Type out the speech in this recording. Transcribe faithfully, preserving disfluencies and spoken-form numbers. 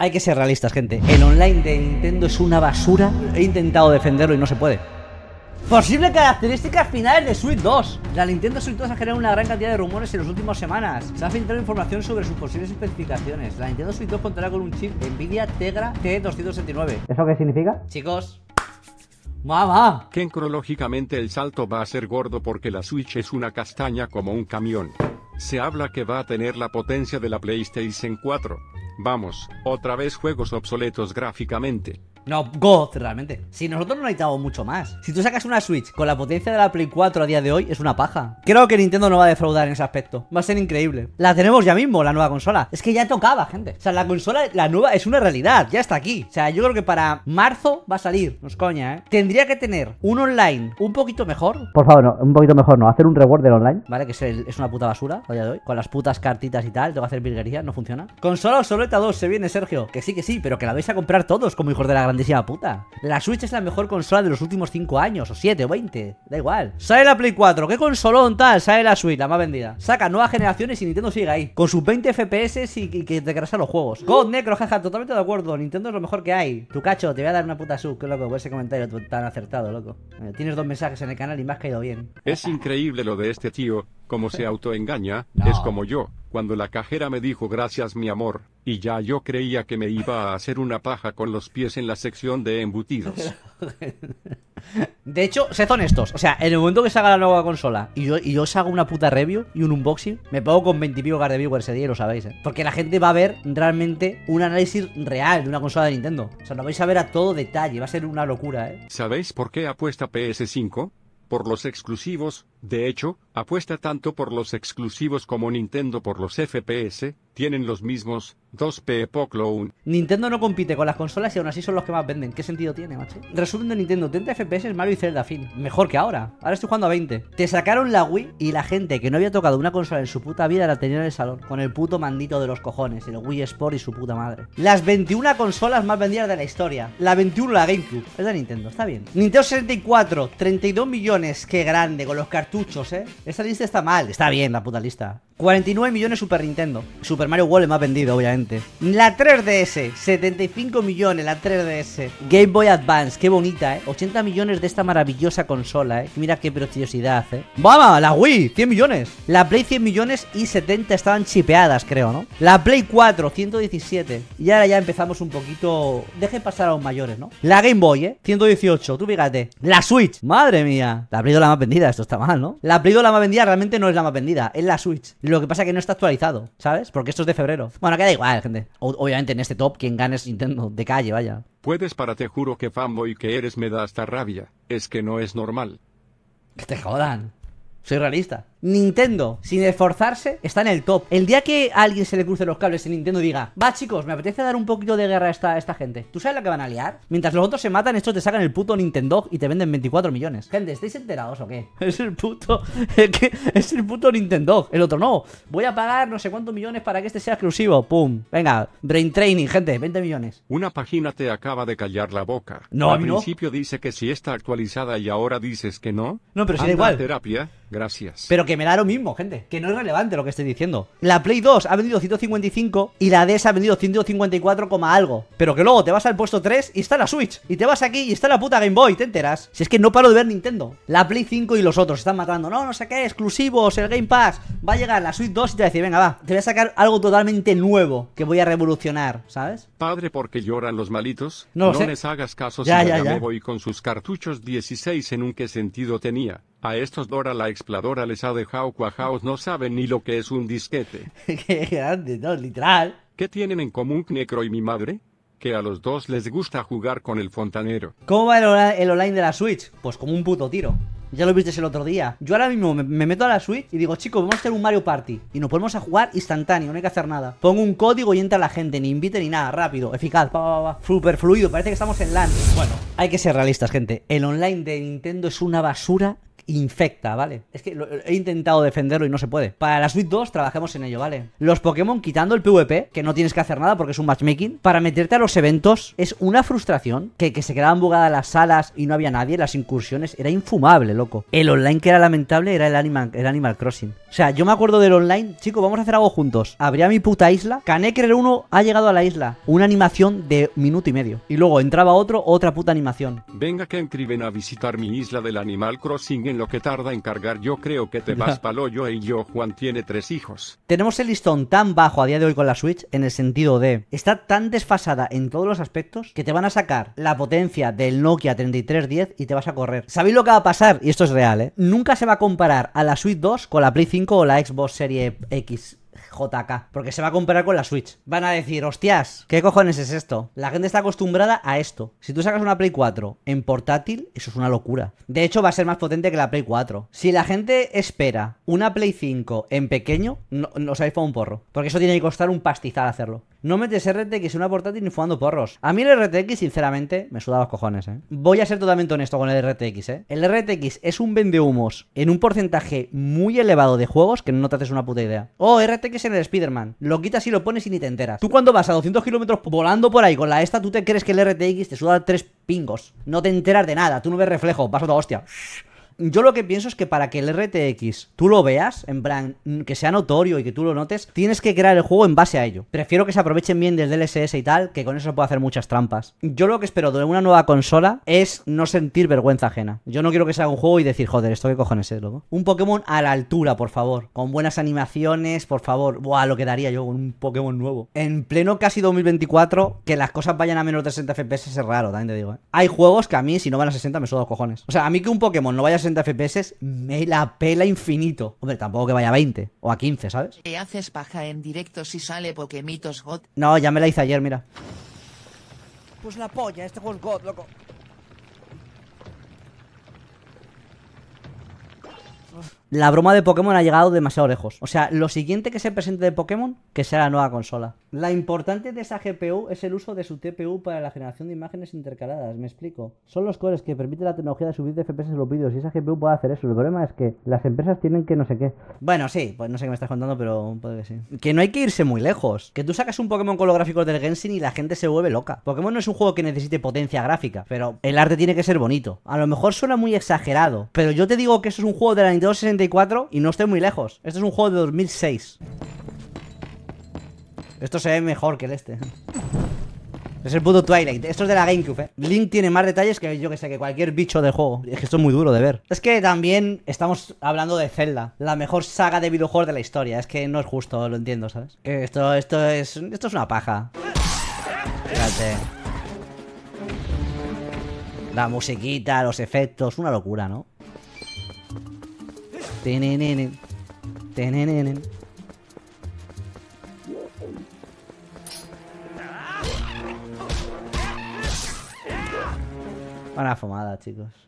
Hay que ser realistas, gente. El online de Nintendo es una basura. He intentado defenderlo y no se puede. Posibles características finales de Switch dos. La Nintendo Switch dos ha generado una gran cantidad de rumores en las últimas semanas. Se ha filtrado información sobre sus posibles especificaciones. La Nintendo Switch dos contará con un chip Nvidia Tegra T doscientos sesenta y nueve. ¿Eso qué significa? Chicos, ¡mamá! Que cronológicamente el salto va a ser gordo porque la Switch es una castaña como un camión. Se habla que va a tener la potencia de la PlayStation cuatro. Vamos, otra vez juegos obsoletos gráficamente. No, God, realmente. Si nosotros no necesitamos mucho más. Si tú sacas una Switch con la potencia de la Play cuatro a día de hoy, es una paja. Creo que Nintendo no va a defraudar en ese aspecto. Va a ser increíble. La tenemos ya mismo, la nueva consola. Es que ya tocaba, gente. O sea, la consola, la nueva, es una realidad. Ya está aquí. O sea, yo creo que para marzo va a salir. No es coña, ¿eh? Tendría que tener un online un poquito mejor. Por favor, no, un poquito mejor no. Hacer un reward del online, ¿vale? Que es, el, es una puta basura a día de hoy. Con las putas cartitas y tal. Tengo que hacer virguerías, no funciona. Consola obsoleta dos, se viene, Sergio. Que sí, que sí, pero que la vais a comprar todos como hijos de la grandísima puta. La Switch es la mejor consola de los últimos cinco años, o siete, o veinte, da igual. Sale la Play cuatro, ¿qué consolón tal? Sale la Switch, la más vendida. Saca nuevas generaciones y Nintendo sigue ahí, con sus veinte F P S y, y que te crashan los juegos. God Necro, jaja, totalmente de acuerdo. Nintendo es lo mejor que hay. Tu cacho, te voy a dar una puta sub, qué loco, por ese comentario tan acertado, loco. Eh, tienes dos mensajes en el canal y me has caído bien. Es increíble lo de este tío, como se autoengaña. No. Es como yo, cuando la cajera me dijo gracias mi amor, y ya yo creía que me iba a hacer una paja con los pies en la sección de embutidos. De hecho, sed honestos, o sea, en el momento que salga la nueva consola y yo, y yo os hago una puta review y un unboxing, me pongo con veinte y pico de viewers ese día y lo sabéis, ¿eh? Porque la gente va a ver realmente un análisis real de una consola de Nintendo. O sea, lo vais a ver a todo detalle, va a ser una locura, ¿eh? ¿Sabéis por qué apuesta P S cinco? Por los exclusivos. De hecho, apuesta tanto por los exclusivos como Nintendo por los F P S. Tienen los mismos, dos P Clone. Nintendo no compite con las consolas y aún así son los que más venden. ¿Qué sentido tiene, macho? Resumen de Nintendo, treinta F P S, Mario y Zelda, fin. Mejor que ahora. Ahora estoy jugando a veinte. Te sacaron la Wii y la gente que no había tocado una consola en su puta vida la tenía en el salón. Con el puto mandito de los cojones, el Wii Sport y su puta madre. Las veintiuna consolas más vendidas de la historia. La veintiuno, la GameCube. Es de Nintendo, está bien. Nintendo sesenta y cuatro, treinta y dos millones. Qué grande, con los cartuchos, eh. Esta lista está mal. Está bien la puta lista. cuarenta y nueve millones Super Nintendo. Super Mario World es más vendido, obviamente. La tres D S, setenta y cinco millones la tres D S. Game Boy Advance, qué bonita, eh. ochenta millones de esta maravillosa consola, eh. Mira qué preciosidad, eh. ¡Vamos! La Wii, cien millones. La Play, cien millones y setenta estaban chipeadas, creo, ¿no? La Play cuatro, ciento diecisiete. Y ahora ya empezamos un poquito... Deje pasar a los mayores, ¿no? La Game Boy, eh. ciento dieciocho, tú fíjate. La Switch, madre mía. La Play dos la más vendida, esto está mal, ¿no? La Play dos la más vendida realmente no es la más vendida, es la Switch. Lo que pasa es que no está actualizado, ¿sabes? Porque esto es de febrero. Bueno, queda igual, gente. O obviamente en este top quien gane es Nintendo, de calle, vaya. Puedes para te juro que fanboy que eres me da hasta rabia. Es que no es normal. Que te jodan. Soy realista. Nintendo, sin esforzarse, está en el top. El día que a alguien se le cruce los cables en Nintendo y diga, va chicos, me apetece dar un poquito de guerra a esta, a esta gente, ¿tú sabes la que van a liar? Mientras los otros se matan, estos te sacan el puto Nintendo y te venden veinticuatro millones. Gente, ¿estáis enterados o qué? Es el puto... Es, que es el puto Nintendo. El otro no. Voy a pagar no sé cuántos millones para que este sea exclusivo. Pum. Venga, brain training, gente, veinte millones. Una página te acaba de callar la boca. No, Al no. principio dice que sí está actualizada y ahora dices que no. No, pero si da Anda a igual. terapia, gracias. Pero que me da lo mismo, gente. Que no es relevante lo que estoy diciendo. La Play dos ha vendido ciento cincuenta y cinco y la D S ha vendido ciento cincuenta y cuatro, algo. Pero que luego te vas al puesto tres y está la Switch. Y te vas aquí y está la puta Game Boy, ¿te enteras? Si es que no paro de ver Nintendo. La Play cinco y los otros están matando. No, no sé qué, exclusivos, el Game Pass. Va a llegar la Switch dos y te va a decir, venga, va, te voy a sacar algo totalmente nuevo que voy a revolucionar, ¿sabes? Padre, porque lloran los malitos. No lo No sé. les hagas caso. Ya, si ya, ya ya. me voy con sus cartuchos dieciséis. ¿En un qué sentido tenía? A estos Dora la exploradora les ha dejado cuajaos, no saben ni lo que es un disquete. Qué grande, no, literal. ¿Qué tienen en común Necro y mi madre? Que a los dos les gusta jugar con el fontanero. ¿Cómo va el, ola- el online de la Switch? Pues como un puto tiro. Ya lo visteis el otro día. Yo ahora mismo me, me meto a la Switch y digo, chicos, vamos a hacer un Mario Party. Y nos ponemos a jugar instantáneo, no hay que hacer nada. Pongo un código y entra la gente, ni invite ni nada, rápido, eficaz, pa, pa, pa. Super fluido, parece que estamos en LAN. Bueno, hay que ser realistas, gente. El online de Nintendo es una basura infecta, ¿vale? Es que lo, he intentado defenderlo y no se puede. Para la Switch dos trabajemos en ello, ¿vale? Los Pokémon, quitando el PvP, que no tienes que hacer nada porque es un matchmaking, para meterte a los eventos es una frustración, que, que se quedaban bugadas las salas y no había nadie, las incursiones, era infumable, loco. El online que era lamentable era el Animal, el Animal Crossing. O sea, yo me acuerdo del online, chicos, vamos a hacer algo juntos. Abría mi puta isla, Canecrer uno ha llegado a la isla, una animación de minuto y medio. Y luego entraba otro, otra puta animación. Venga que ven a visitar mi isla del Animal Crossing en lo que tarda en cargar. Yo creo que te vas pa'l hoyo y yo, Juan, tiene tres hijos. Tenemos el listón tan bajo a día de hoy con la Switch, en el sentido de, está tan desfasada en todos los aspectos, que te van a sacar la potencia del Nokia treinta y tres diez y te vas a correr. ¿Sabéis lo que va a pasar? Y esto es real, ¿eh? Nunca se va a comparar a la Switch dos con la Play cinco o la Xbox Series X J K, porque se va a comparar con la Switch. Van a decir, hostias, ¿qué cojones es esto? La gente está acostumbrada a esto. Si tú sacas una Play cuatro en portátil, eso es una locura. De hecho, va a ser más potente que la Play cuatro. Si la gente espera una Play cinco en pequeño, no, no os habéis fumado un porro, porque eso tiene que costar un pastizal hacerlo. No metes R T X en una portátil ni fumando porros. A mí el R T X, sinceramente, me suda los cojones, ¿eh? Voy a ser totalmente honesto con el R T X, ¿eh? El R T X es un vendehumos en un porcentaje muy elevado de juegos que no te haces una puta idea. Oh, R T X en el Spider-Man. Lo quitas y lo pones y ni te enteras. Tú cuando vas a doscientos kilómetros volando por ahí con la esta, tú te crees que el R T X te suda tres pingos. No te enteras de nada. Tú no ves reflejo. Vas a otra hostia. Yo lo que pienso es que para que el R T X tú lo veas, en plan, que sea notorio y que tú lo notes, tienes que crear el juego en base a ello. Prefiero que se aprovechen bien del D L S S y tal, que con eso se puede hacer muchas trampas. Yo lo que espero de una nueva consola es no sentir vergüenza ajena. Yo no quiero que se haga un juego y decir, joder, ¿esto qué cojones es, loco? Un Pokémon a la altura, por favor. Con buenas animaciones, por favor. Buah, lo que daría yo con un Pokémon nuevo. En pleno casi dos mil veinticuatro, que las cosas vayan a menos de sesenta F P S es raro, también te digo, ¿eh? Hay juegos que a mí, si no van a sesenta, me suda los cojones. O sea, a mí que un Pokémon no vaya a sesenta F P S me la pela infinito. Hombre, tampoco que vaya a veinte o a quince, ¿sabes? ¿Qué haces paja en directo si sale Pokemitos God? No, ya me la hice ayer, mira. Pues la polla, este juego es God, loco. La broma de Pokémon ha llegado demasiado lejos. O sea, lo siguiente que se presente de Pokémon, que sea la nueva consola. La importante de esa G P U es el uso de su T P U para la generación de imágenes intercaladas. Me explico. Son los cores que permiten la tecnología de subir de F P S en los vídeos y esa G P U puede hacer eso. El problema es que las empresas tienen que no sé qué. Bueno, sí, pues no sé qué me estás contando, pero puede que sí. Que no hay que irse muy lejos. Que tú sacas un Pokémon con los gráficos del Genshin y la gente se vuelve loca. Pokémon no es un juego que necesite potencia gráfica, pero el arte tiene que ser bonito. A lo mejor suena muy exagerado, pero yo te digo que eso es un juego de la Nintendo sesenta y cuatro y no estoy muy lejos. Esto es un juego de dos mil seis. Esto se ve mejor que el este. Es el puto Twilight. Esto es de la GameCube, eh. Link tiene más detalles que yo que sé, que cualquier bicho del juego. Es que esto es muy duro de ver. Es que también estamos hablando de Zelda, la mejor saga de videojuegos de la historia. Es que no es justo, lo entiendo, ¿sabes? Esto, esto es. Esto es una paja. Fíjate. La musiquita, los efectos, una locura, ¿no? Tenenenen. Tenenenen. Buena fumada, chicos.